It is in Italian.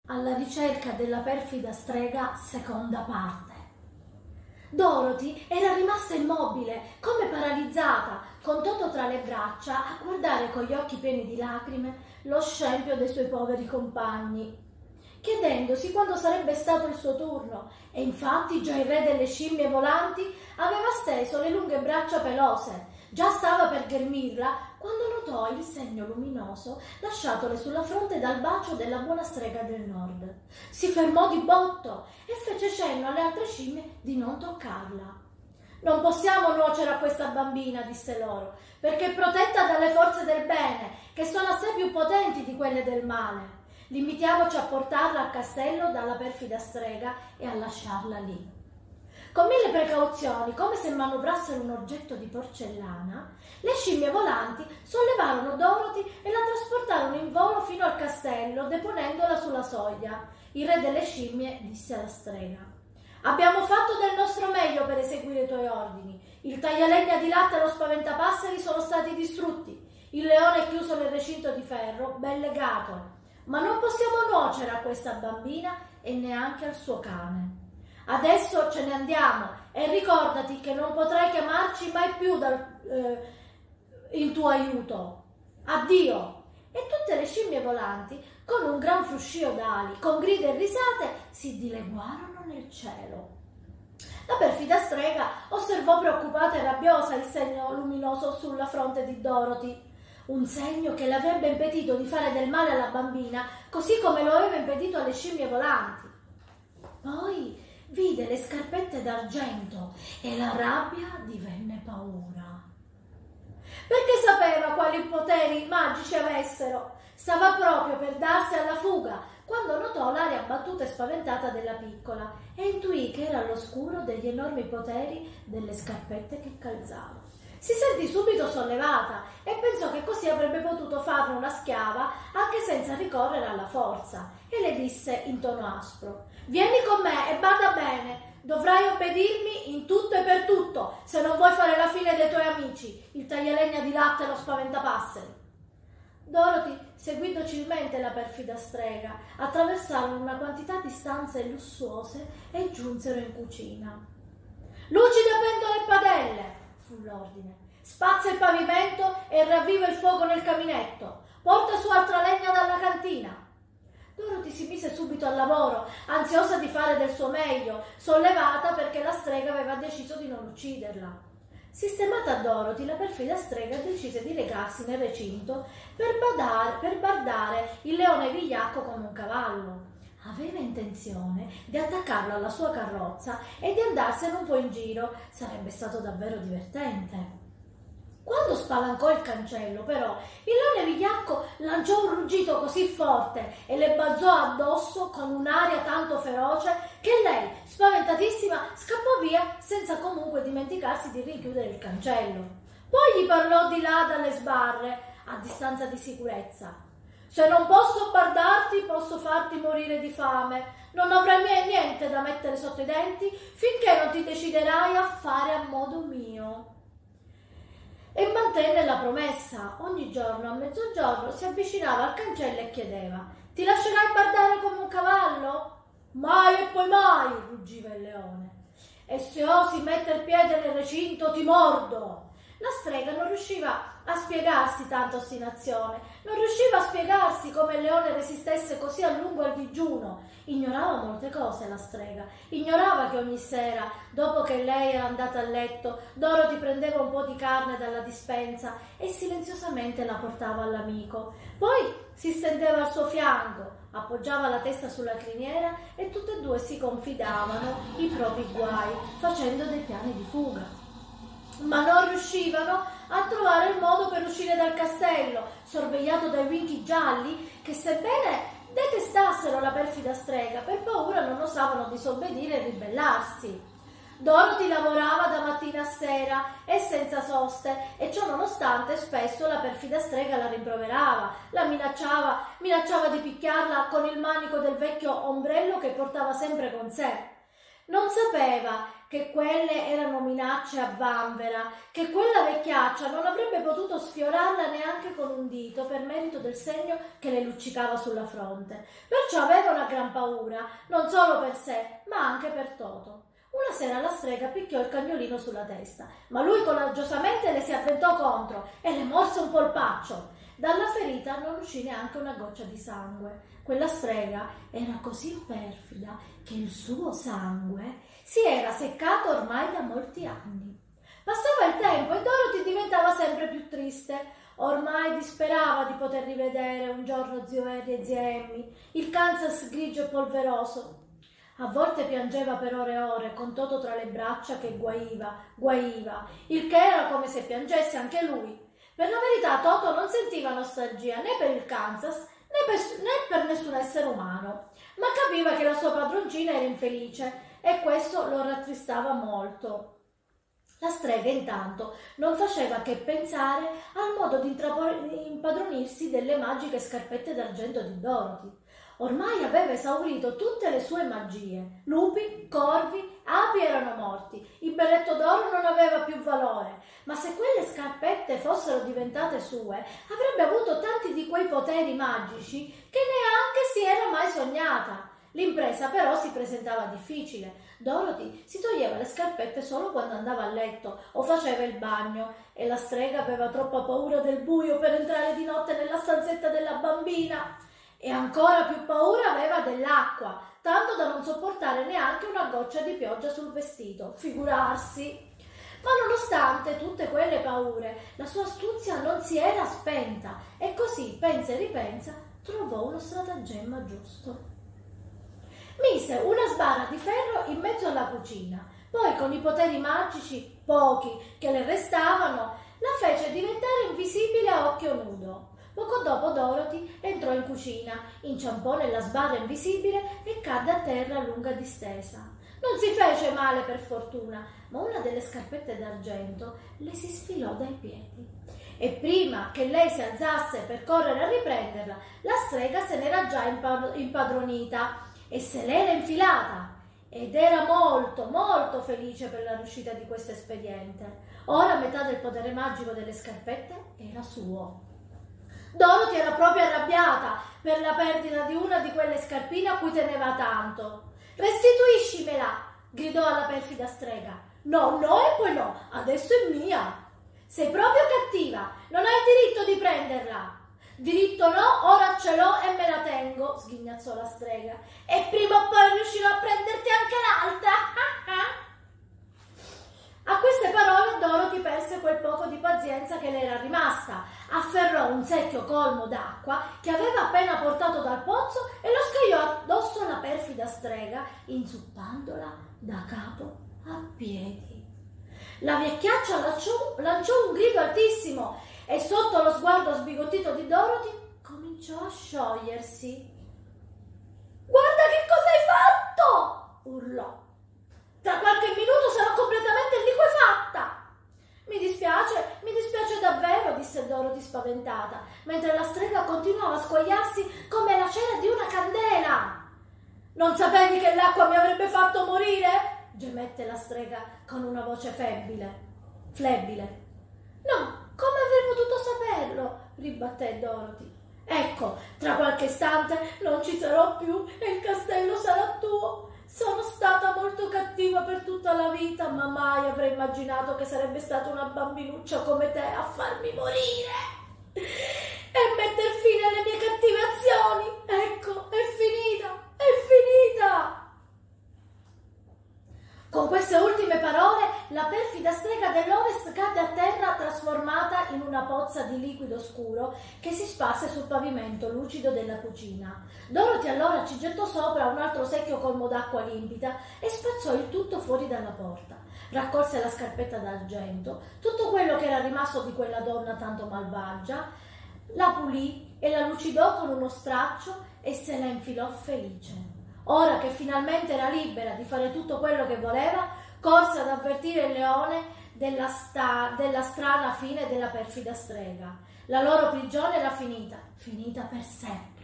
Alla ricerca della perfida strega, seconda parte. Dorothy era rimasta immobile, come paralizzata, con Toto tra le braccia, a guardare con gli occhi pieni di lacrime lo scempio dei suoi poveri compagni, chiedendosi quando sarebbe stato il suo turno, e infatti già il re delle scimmie volanti aveva steso le lunghe braccia pelose. Già stava per ghermirla quando notò il segno luminoso lasciatole sulla fronte dal bacio della buona strega del nord. Si fermò di botto e fece cenno alle altre scimmie di non toccarla. «Non possiamo nuocere a questa bambina», disse loro, «perché è protetta dalle forze del bene, che sono assai più potenti di quelle del male. Limitiamoci a portarla al castello dalla perfida strega e a lasciarla lì». Con mille precauzioni, come se manovrassero un oggetto di porcellana, le scimmie volanti sollevarono Dorothy e la trasportarono in volo fino al castello, deponendola sulla soglia. Il re delle scimmie disse alla strega: «Abbiamo fatto del nostro meglio per eseguire i tuoi ordini. Il taglialegna di latte e lo spaventapasseri sono stati distrutti. Il leone è chiuso nel recinto di ferro, ben legato. Ma non possiamo nuocere a questa bambina e neanche al suo cane. Adesso ce ne andiamo e ricordati che non potrai chiamarci mai più in tuo aiuto. Addio!» E tutte le scimmie volanti, con un gran fruscio d'ali, con grida e risate, si dileguarono nel cielo. La perfida strega osservò preoccupata e rabbiosa il segno luminoso sulla fronte di Dorothy, un segno che le avrebbe impedito di fare del male alla bambina, così come lo aveva impedito alle scimmie volanti. Poi vide le scarpette d'argento e la rabbia divenne paura. Perché sapeva quali poteri magici avessero. Stava proprio per darsi alla fuga quando notò l'aria abbattuta e spaventata della piccola e intuì che era all'oscuro degli enormi poteri delle scarpette che calzava. Si sentì subito sollevata e pensò che così avrebbe potuto farne una schiava anche senza ricorrere alla forza, e le disse in tono aspro: «Vieni con me e bada bene. Dovrai obbedirmi in tutto e per tutto, se non vuoi fare la fine dei tuoi amici, il taglialegna di latte e lo spaventapasseri». Dorothy seguì docilmente la perfida strega, attraversarono una quantità di stanze lussuose e giunsero in cucina. «Lucida pentole e padelle», fu l'ordine. «Spazza il pavimento e ravviva il fuoco nel caminetto. Porta su altra legna dalla cantina». Dorothy si mise subito al lavoro, ansiosa di fare del suo meglio, sollevata perché la strega aveva deciso di non ucciderla. Sistemata Dorothy, la perfida strega decise di recarsi nel recinto per bardare il leone vigliacco come un cavallo. Aveva intenzione di attaccarlo alla sua carrozza e di andarsene un po' in giro. Sarebbe stato davvero divertente. Quando spalancò il cancello, però, il leone vigliacco lanciò un ruggito così forte e le balzò addosso con un'aria tanto feroce che lei, spaventatissima, scappò via senza comunque dimenticarsi di richiudere il cancello. Poi gli parlò di là dalle sbarre, a distanza di sicurezza: «Se non posso bardarti, posso farti morire di fame. Non avrai mai niente da mettere sotto i denti finché non ti deciderai a fare a modo mio». E mantenne la promessa. Ogni giorno a mezzogiorno si avvicinava al cancello e chiedeva: «Ti lascerai bardare come un cavallo?» «Mai e poi mai», ruggiva il leone. «E se osi metter piede nel recinto ti mordo». La strega non riusciva a spiegarsi tanta ostinazione, non riusciva a spiegarsi come il leone resistesse così a lungo al digiuno. Ignorava molte cose la strega, ignorava che ogni sera, dopo che lei era andata a letto, Dorothy prendeva un po' di carne dalla dispensa e silenziosamente la portava all'amico. Poi si stendeva al suo fianco, appoggiava la testa sulla criniera e tutte e due si confidavano i propri guai, facendo dei piani di fuga. Ma non riuscivano a trovare il modo per uscire dal castello, sorvegliato dai Winky gialli che, sebbene detestassero la perfida strega, per paura non osavano disobbedire e ribellarsi. Dorothy lavorava da mattina a sera e senza soste, e ciò nonostante spesso la perfida strega la rimproverava, la minacciava di picchiarla con il manico del vecchio ombrello che portava sempre con sé. Non sapeva che quelle erano minacce a vanvera, che quella vecchiaccia non avrebbe potuto sfiorarla neanche con un dito per merito del segno che le luccicava sulla fronte. Perciò aveva una gran paura, non solo per sé, ma anche per Toto. Una sera la strega picchiò il cagnolino sulla testa, ma lui coraggiosamente le si avventò contro e le morse un polpaccio. Dalla ferita non uscì neanche una goccia di sangue. Quella strega era così perfida che il suo sangue si era seccato ormai da molti anni. Passava il tempo e Dorothy diventava sempre più triste. Ormai disperava di poter rivedere un giorno zio Eddie e zia Emmy, il Kansas grigio e polveroso. A volte piangeva per ore e ore, con Toto tra le braccia che guaiva, il che era come se piangesse anche lui. Per la verità Toto non sentiva nostalgia né per il Kansas né per nessun essere umano, ma capiva che la sua padroncina era infelice e questo lo rattristava molto. La strega intanto non faceva che pensare al modo di impadronirsi delle magiche scarpette d'argento di Dorothy. Ormai aveva esaurito tutte le sue magie. Lupi, corvi, api erano morti. Il berretto d'oro non aveva più valore. Ma se quelle scarpette fossero diventate sue, avrebbe avuto tanti di quei poteri magici che neanche si era mai sognata. L'impresa però si presentava difficile. Dorothy si toglieva le scarpette solo quando andava a letto o faceva il bagno e la strega aveva troppa paura del buio per entrare di notte nella stanzetta della bambina. E ancora più paura aveva dell'acqua, tanto da non sopportare neanche una goccia di pioggia sul vestito, figurarsi. Ma nonostante tutte quelle paure, la sua astuzia non si era spenta e così, pensa e ripensa, trovò uno stratagemma giusto. Mise una sbarra di ferro in mezzo alla cucina, poi con i poteri magici, pochi, che le restavano, la fece diventare invisibile a occhio nudo. Poco dopo Dorothy entrò in cucina, inciampò nella sbarra invisibile e cadde a terra lunga distesa. Non si fece male per fortuna, ma una delle scarpette d'argento le si sfilò dai piedi. E prima che lei si alzasse per correre a riprenderla, la strega se n'era già impadronita e se l'era infilata. Ed era molto felice per la riuscita di questo espediente. Ora metà del potere magico delle scarpette era suo. Dorothy era proprio arrabbiata per la perdita di una di quelle scarpine a cui teneva tanto. «Restituiscimela!» gridò alla perfida strega. «No, e poi no, adesso è mia!» «Sei proprio cattiva, non hai il diritto di prenderla!» «Diritto no, ora ce l'ho e me la tengo!» sghignazzò la strega. «E prima o poi riuscirò a prenderti anche l'altra!» A queste parole Dorothy perse quel poco di pazienza che le era rimasta, afferrò un secchio colmo d'acqua che aveva appena portato dal pozzo e lo scagliò addosso alla perfida strega, inzuppandola da capo a piedi. La vecchiaccia lanciò un grido altissimo e sotto lo sguardo sbigottito di Dorothy cominciò a sciogliersi. «Guarda che cosa hai fatto!» urlò. «Tra qualche minuto sarò completamente liquefatta!» Mi dispiace davvero», disse Dorothy spaventata, mentre la strega continuava a squagliarsi come la cera di una candela. «Non sapevi che l'acqua mi avrebbe fatto morire?» gemette la strega con una voce flebile. «No, come avrei potuto saperlo?» ribatté Dorothy. «Ecco, tra qualche istante non ci sarò più e il castello sarà tuo. Sono stata molto cattiva per tutta la vita, ma mai avrei immaginato che sarebbe stata una bambinuccia come te a farmi morire e metter fine alle mie cattive azioni. Ecco, è finita!» Con queste ultime parole la perfida strega dell'Ovest cadde a terra trasformata in una pozza di liquido scuro che si sparse sul pavimento lucido della cucina. Dorothy allora ci gettò sopra un altro secchio colmo d'acqua limpida e spazzò il tutto fuori dalla porta. Raccolse la scarpetta d'argento, tutto quello che era rimasto di quella donna tanto malvagia, la pulì e la lucidò con uno straccio e se la infilò felice. Ora che finalmente era libera di fare tutto quello che voleva, corse ad avvertire il leone della strana fine della perfida strega. La loro prigione era finita per sempre.